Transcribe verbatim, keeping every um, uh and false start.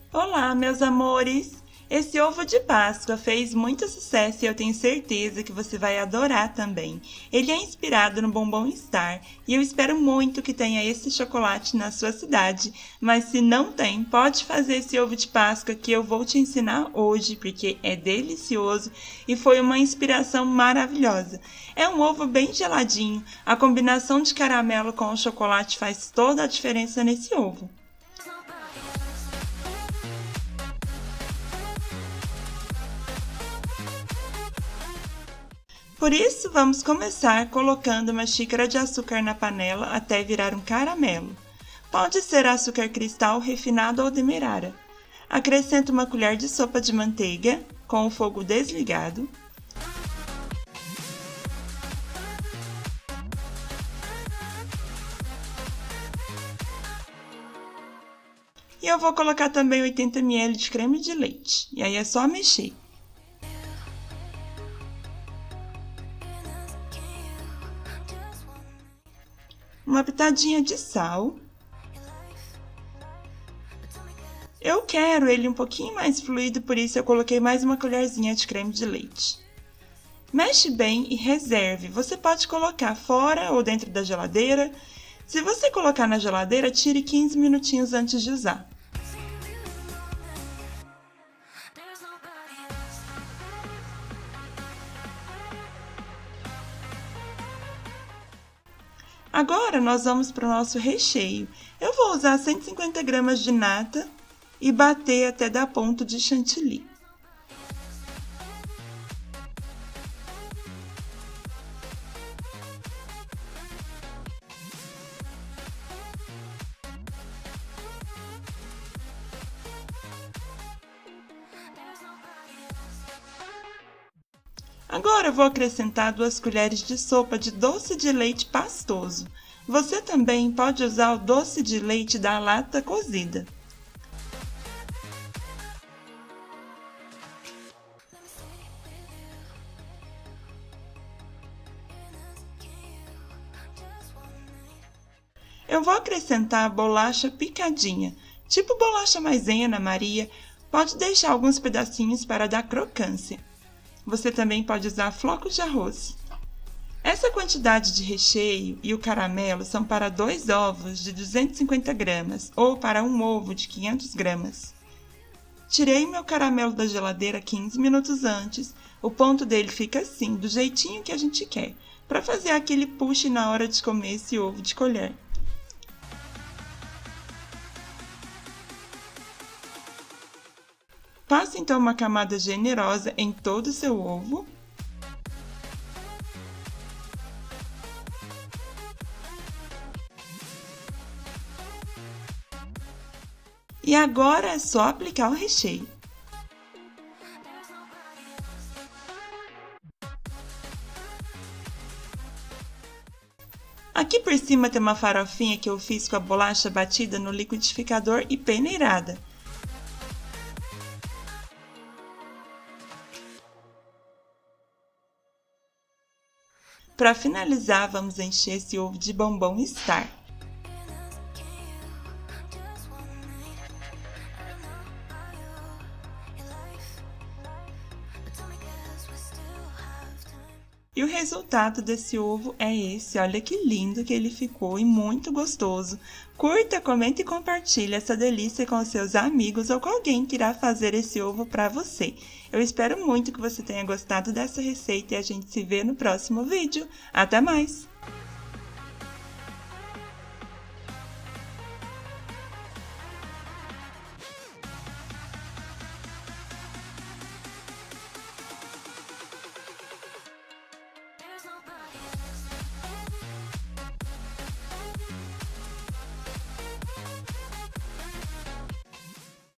Olá, meus amores! Esse ovo de Páscoa fez muito sucesso e eu tenho certeza que você vai adorar também. Ele é inspirado no Bombom Star e eu espero muito que tenha esse chocolate na sua cidade. Mas se não tem, pode fazer esse ovo de Páscoa que eu vou te ensinar hoje, porque é delicioso e foi uma inspiração maravilhosa. É um ovo bem geladinho, a combinação de caramelo com o chocolate faz toda a diferença nesse ovo. Por isso, vamos começar colocando uma xícara de açúcar na panela até virar um caramelo. Pode ser açúcar cristal, refinado ou demerara. Acrescento uma colher de sopa de manteiga, com o fogo desligado. E eu vou colocar também oitenta mililitros de creme de leite. E aí é só mexer. Uma pitadinha de sal. Eu quero ele um pouquinho mais fluido, por isso eu coloquei mais uma colherzinha de creme de leite. Mexe bem e reserve. Você pode colocar fora ou dentro da geladeira. Se você colocar na geladeira, tire quinze minutinhos antes de usar. Agora, nós vamos para o nosso recheio. Eu vou usar cento e cinquenta gramas de nata e bater até dar ponto de chantilly. Agora eu vou acrescentar duas colheres de sopa de doce de leite pastoso. Você também pode usar o doce de leite da lata cozida. Eu vou acrescentar a bolacha picadinha, tipo bolacha maisena, Maria. Pode deixar alguns pedacinhos para dar crocância. Você também pode usar flocos de arroz. Essa quantidade de recheio e o caramelo são para dois ovos de duzentos e cinquenta gramas ou para um ovo de quinhentas gramas. Tirei meu caramelo da geladeira quinze minutos antes. O ponto dele fica assim, do jeitinho que a gente quer, para fazer aquele push na hora de comer esse ovo de colher. Passe então uma camada generosa em todo o seu ovo. E agora é só aplicar o recheio. Aqui por cima tem uma farofinha que eu fiz com a bolacha batida no liquidificador e peneirada. Para finalizar, vamos encher esse ovo de Bombom Star. E o resultado desse ovo é esse, olha que lindo que ele ficou e muito gostoso. Curta, comenta e compartilhe essa delícia com seus amigos ou com alguém que irá fazer esse ovo para você. Eu espero muito que você tenha gostado dessa receita e a gente se vê no próximo vídeo. Até mais!